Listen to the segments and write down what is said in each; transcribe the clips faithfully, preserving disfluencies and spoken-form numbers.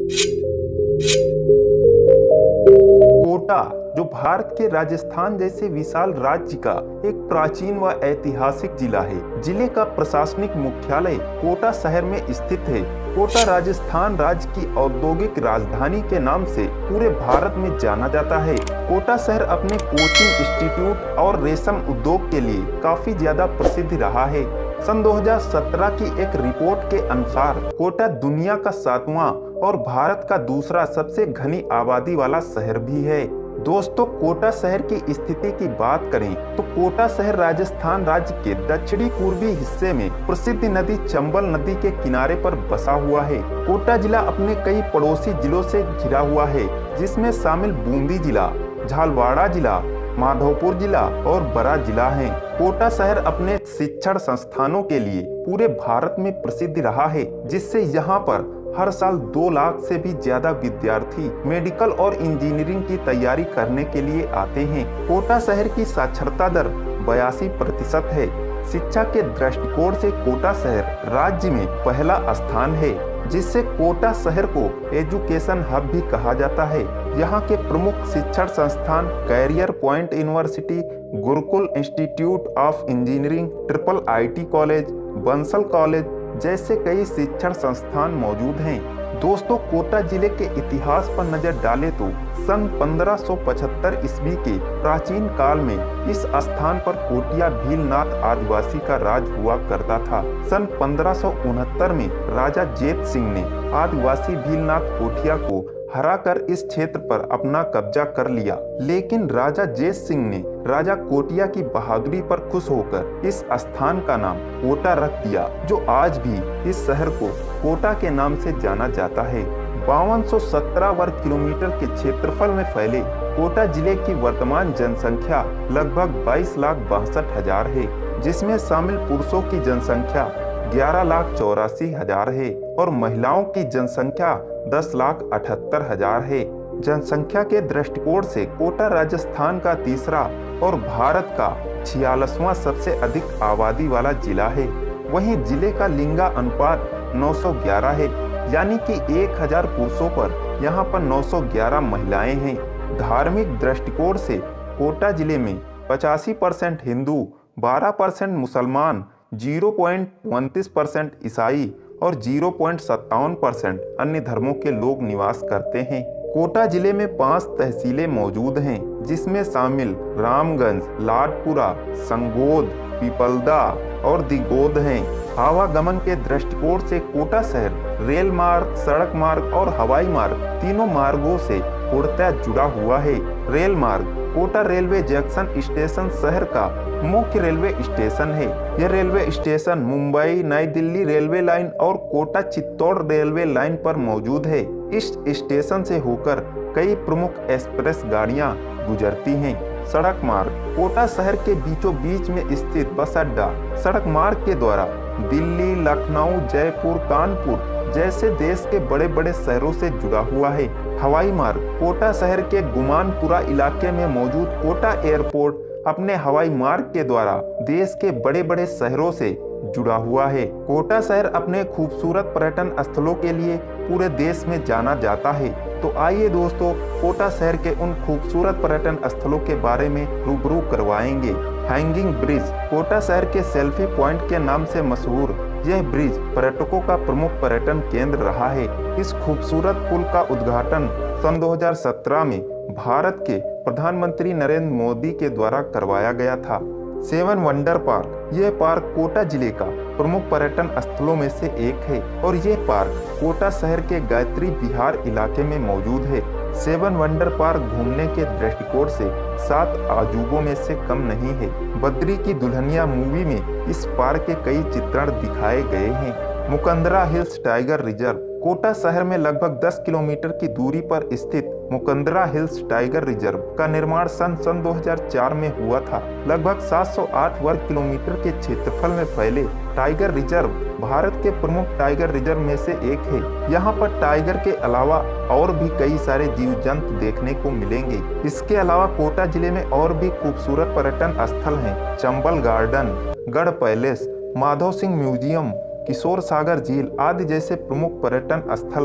कोटा, जो भारत के राजस्थान जैसे विशाल राज्य का एक प्राचीन व ऐतिहासिक जिला है। जिले का प्रशासनिक मुख्यालय कोटा शहर में स्थित है। कोटा राजस्थान राज्य की औद्योगिक राजधानी के नाम से पूरे भारत में जाना जाता है। कोटा शहर अपने कोचिंग इंस्टीट्यूट और रेशम उद्योग के लिए काफी ज्यादा प्रसिद्ध रहा है। सन दो हज़ार सत्रह की एक रिपोर्ट के अनुसार कोटा दुनिया का सातवां और भारत का दूसरा सबसे घनी आबादी वाला शहर भी है। दोस्तों, कोटा शहर की स्थिति की बात करें तो कोटा शहर राजस्थान राज्य के दक्षिणी पूर्वी हिस्से में प्रसिद्ध नदी चंबल नदी के किनारे पर बसा हुआ है। कोटा जिला अपने कई पड़ोसी जिलों से घिरा हुआ है, जिसमें शामिल बूंदी जिला, झालवाड़ा जिला, माधोपुर जिला और बरा जिला है। कोटा शहर अपने शिक्षण संस्थानों के लिए पूरे भारत में प्रसिद्ध रहा है, जिससे यहाँ पर हर साल दो लाख से भी ज्यादा विद्यार्थी मेडिकल और इंजीनियरिंग की तैयारी करने के लिए आते हैं। कोटा शहर की साक्षरता दर बयासी प्रतिशत है। शिक्षा के दृष्टिकोण से कोटा शहर राज्य में पहला स्थान है, जिससे कोटा शहर को एजुकेशन हब भी कहा जाता है। यहाँ के प्रमुख शिक्षण संस्थान Career Point University, Gurukul Institute of Engineering, triple IT college, Bansal College जैसे कई शिक्षण संस्थान मौजूद हैं। दोस्तों, कोटा जिले के इतिहास पर नजर डालें तो सन पंद्रह सौ पचहत्तर ईस्वी के प्राचीन काल में इस स्थान पर कोटिया भीलनाथ आदिवासी का राज हुआ करता था। सन पंद्रह सौ उनहत्तर में राजा जेत सिंह ने आदिवासी भीलनाथ कोटिया को हराकर इस क्षेत्र पर अपना कब्जा कर लिया, लेकिन राजा जेत सिंह ने राजा कोटिया की बहादुरी पर खुश होकर इस स्थान का नाम कोटा रख दिया, जो आज भी इस शहर को कोटा के नाम से जाना जाता है। बावन सौ सत्रह वर्ग किलोमीटर के क्षेत्रफल में फैले कोटा जिले की वर्तमान जनसंख्या लगभग बाईस लाख बासठ हजार है, जिसमें शामिल पुरुषों की जनसंख्या ग्यारह लाख चौरासी हजार है और महिलाओं की जनसंख्या दस लाख अठहत्तर हजार है। जनसंख्या के दृष्टिकोण से कोटा राजस्थान का तीसरा और भारत का छियालीसवां सबसे अधिक आबादी वाला जिला है। वहीं जिले का लिंगा अनुपात नौ सौ ग्यारह है, यानी कि एक हजार पुरुषों पर यहाँ पर नौ सौ ग्यारह महिलाएं हैं। धार्मिक दृष्टिकोण से कोटा जिले में पचासी परसेंट हिंदू, बारह परसेंट मुसलमान, जीरो पॉइंट उनतीस परसेंट ईसाई और जीरो पॉइंट सत्तावन परसेंट अन्य धर्मों के लोग निवास करते हैं। कोटा जिले में पांच तहसीलें मौजूद हैं, जिसमें शामिल रामगंज, लाडपुरा, संगोद, पीपलदा और दिगोद हैं। आवागमन के दृष्टिकोण से कोटा शहर रेल मार्ग, सड़क मार्ग और हवाई मार्ग तीनों मार्गों से पूर्णतः जुड़ा हुआ है। रेल मार्ग कोटा रेलवे जंक्शन स्टेशन शहर का मुख्य रेलवे स्टेशन है। यह रेलवे स्टेशन मुंबई नई दिल्ली रेलवे लाइन और कोटा चित्तौड़ रेलवे लाइन पर मौजूद है। इस स्टेशन से होकर कई प्रमुख एक्सप्रेस गाड़ियां गुजरती हैं। सड़क मार्ग कोटा शहर के बीचों बीच में स्थित बस अड्डा सड़क मार्ग के द्वारा दिल्ली, लखनऊ, जयपुर, कानपुर जैसे देश के बड़े बड़े शहरों से जुड़ा हुआ है। हवाई मार्ग कोटा शहर के गुमानपुरा इलाके में मौजूद कोटा एयरपोर्ट अपने हवाई मार्ग के द्वारा देश के बड़े बड़े शहरों से जुड़ा हुआ है। कोटा शहर अपने खूबसूरत पर्यटन स्थलों के लिए पूरे देश में जाना जाता है। तो आइए दोस्तों, कोटा शहर के उन खूबसूरत पर्यटन स्थलों के बारे में रूबरू करवाएंगे। हैंगिंग ब्रिज कोटा शहर के सेल्फी पॉइंट के नाम से मशहूर यह ब्रिज पर्यटकों का प्रमुख पर्यटन केंद्र रहा है। इस खूबसूरत पुल का उद्घाटन सन दो हज़ार सत्रह में भारत के प्रधानमंत्री नरेंद्र मोदी के द्वारा करवाया गया था। सेवन वंडर पार्क यह पार्क कोटा जिले का प्रमुख पर्यटन स्थलों में से एक है और यह पार्क कोटा शहर के गायत्री विहार इलाके में मौजूद है। सेवन वंडर पार्क घूमने के दृष्टिकोण से सात अजूबों में से कम नहीं है। बद्री की दुल्हनिया मूवी में इस पार्क के कई चित्रण दिखाए गए हैं। Mukundra hills tiger reserve Kota शहर में लगभग दस किलोमीटर की दूरी पर स्थित मुकंदरा हिल्स टाइगर रिजर्व का निर्माण सन सन दो हज़ार चार में हुआ था। लगभग सात सौ आठ वर्ग किलोमीटर के क्षेत्रफल में फैले टाइगर रिजर्व भारत के प्रमुख टाइगर रिजर्व में से एक है। यहाँ पर टाइगर के अलावा और भी कई सारे जीव जंतु देखने को मिलेंगे। इसके अलावा कोटा जिले में और भी खूबसूरत पर्यटन स्थल हैं। Chambal garden, Garh palace, Madho Singh museum, Kishore Sagar झील आदि जैसे प्रमुख पर्यटन स्थल हैं।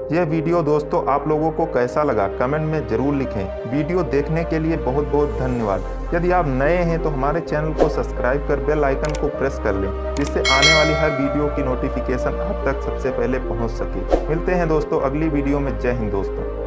यह वीडियो दोस्तों आप लोगों को कैसा लगा कमेंट में जरूर लिखें। वीडियो देखने के लिए बहुत बहुत धन्यवाद। यदि आप नए हैं तो हमारे चैनल को सब्सक्राइब कर बेल आइकन को प्रेस कर लें, जिससे आने वाली हर वीडियो की नोटिफिकेशन आप तक सबसे पहले पहुंच सके। मिलते हैं दोस्तों अगली वीडियो में। जय हिंद दोस्तों।